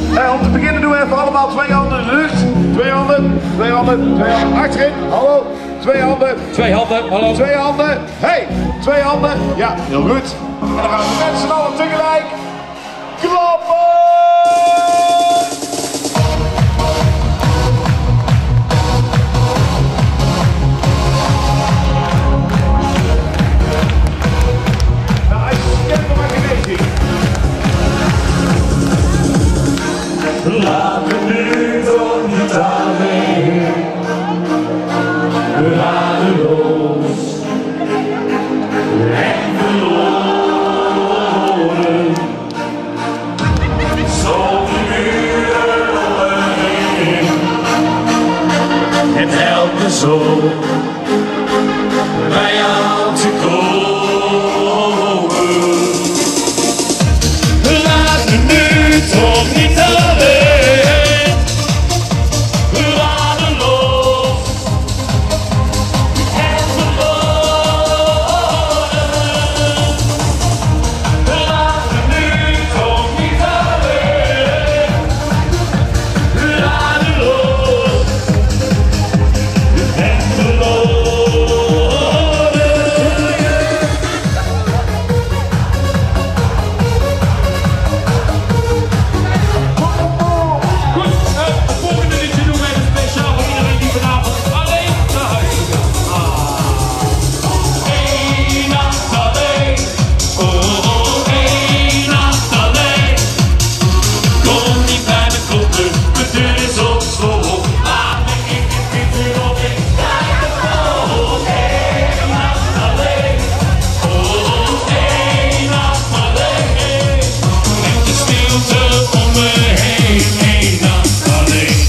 Om te beginnen doen we even allemaal 2 handen in de lucht. 2 handen, 2 handen, 2 handen. Achterin, hallo. 2 handen. 2 handen, hallo. 2 handen. Hey, 2 handen. Ja, heel goed. En dan gaan we met z'n allen tegelijk klappen. Laat me nu toch niet alleen, radeloos en verloren. Zonder muren om me heen, het helpt me zo bij jou te komen. Laat me nu toch niet alleen, radeloos en verloren. Laat me nu toch niet alleen, radeloos en verloren. Goed, het volgende liedje doen wij speciaal voor iedereen die vanavond alleen naar huis gaat. Eén nacht alleen, oh, één nacht alleen. Kom niet bij me kloppen, de deur is op slot. Laat me in de pieter op, ik krijg het nog. Eén nacht alleen, oh, één nacht alleen. Met de stilte om me heen, één nacht alleen.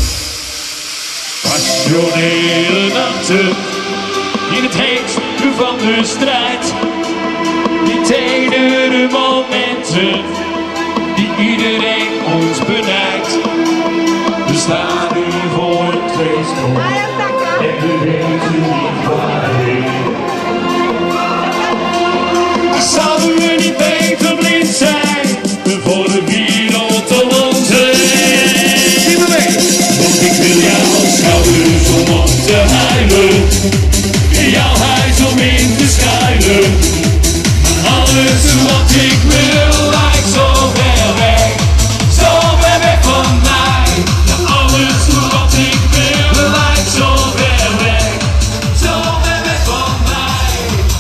Passionele nachten in het heetst van de strijd. Die tedere momenten die iedereen ons benijdt. We staan nu voor het feest en we weten niet waarheen. Zouden we niet beter blind zijn voor de wereld om ons heen? Want ik wil jouw schouders om op te huilen, jouw huis om in te schuilen. Alles wat ik wil lijkt zo ver weg van mij. Alles wat ik wil lijkt zo ver weg van mij.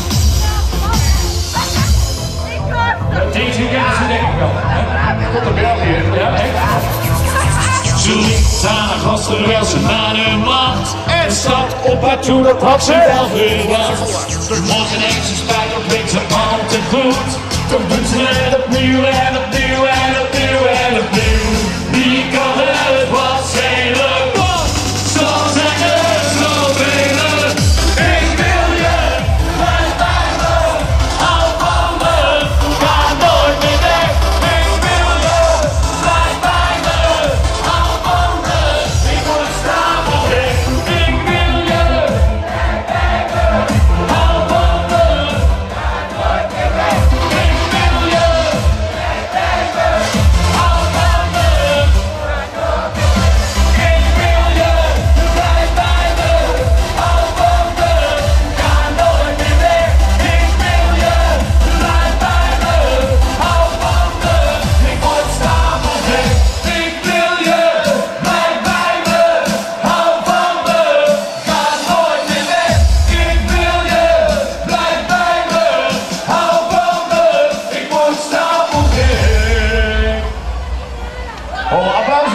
Deze gasten denk ik wel. Komt er België. Ja, echt? Ze liet haar gast terwijl ze naar de macht en stapt op haar toe, dat had ze wel verwacht. Morgen heeft ze spijt, op weet ze altijd goed. Toch doet ze het opnieuw en opnieuw en opnieuw en opnieuw. Wie kan het wat schelen? Zo zijn er zoveel. Ik wil je, blijf bij me, hou van me, ga nooit meer weg. Ik wil je, blijf bij me, hou van me, ik word stapelgek. Ik wil je, blijf bij me, hou van me, ga nooit meer weg. Ik wil je, blijf bij me, hou van me, ga nooit meer weg. Ik wil je, blijf bij me, hou van me, ga nooit meer weg. Ik wil je, blijf bij me, hou van me, ik word stapelgek. Ik wil je, blijf bij me, hou van me, ga nooit meer weg. Ik wil je, blijf bij me, hou van me, ik word stapelgek. Oh, applaus